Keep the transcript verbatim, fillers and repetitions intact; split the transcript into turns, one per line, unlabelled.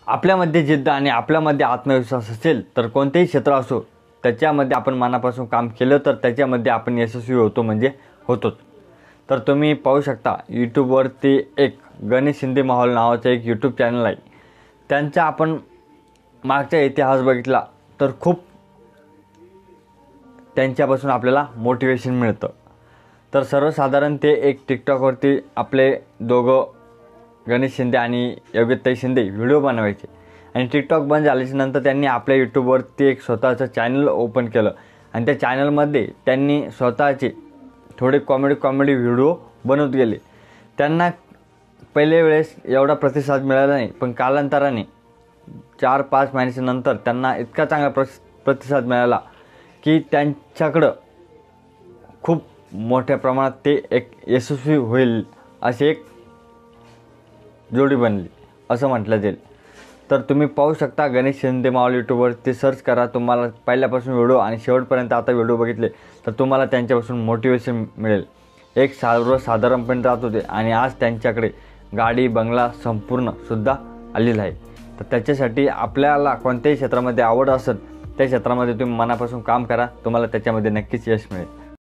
आपल्यामध्ये जिद्द आणि आपल्यामध्ये आत्मविश्वास असेल तर कोणतेही क्षेत्र असो त्याच्यामध्ये आपण मनापासून काम केलं तर त्याच्यामध्ये आपण यशस्वी होतो म्हणजे होतोच। तर तुम्ही पाहू शकता यूट्यूबवरती एक गणेश शिंदे माहोल नावाचं एक यूट्यूब चॅनल आहे। त्यांचा आपण मागचा इतिहास बघितला तर खूप त्यांच्यापासून आपल्याला मोटिवेशन मिळतं। तर सर्वसाधारण ते एक टिकटॉकवरती आपले दोघं गणेश शिंदे आणि योगिताई शिंदे व्हिडिओ बनवायचे आणि टिकटॉक बंद झाल्याच्या नंतर त्यांनी आपल्या यूट्यूबवरती एक स्वतःचं चॅनल ओपन केलं आणि त्या चॅनलमध्ये त्यांनी स्वतःचे थोडे कॉमेडी कॉमेडी व्हिडिओ बनवत गेले। त्यांना पहिले वेळेस एवढा प्रतिसाद मिळाला नाही, पण कालांतराने चार पाच महिन्याच्या नंतर त्यांना इतका चांगला प्रस प्रतिसाद मिळाला की त्यांच्याकडं खूप मोठ्या प्रमाणात ते एक यशस्वी होईल अशी एक जोडी बनली असं म्हटलं जाईल। तर तुम्ही पाहू शकता गणेश शिंदे माहोल यूट्यूबवरती सर्च करा, तुम्हाला पहिल्यापासून व्हिडिओ आणि शेवटपर्यंत आता व्हिडिओ बघितले तर तुम्हाला त्यांच्यापासून मोटिवेशन मिळेल। एक सर्वसाधारणपणे राहत होते आणि आज त्यांच्याकडे गाडी बंगला संपूर्ण सुद्धा आलेला आहे। तर त्याच्यासाठी आपल्याला कोणत्याही क्षेत्रामध्ये आवड असेल त्या क्षेत्रामध्ये तुम्ही मनापासून काम करा, तुम्हाला त्याच्यामध्ये नक्कीच यश मिळेल।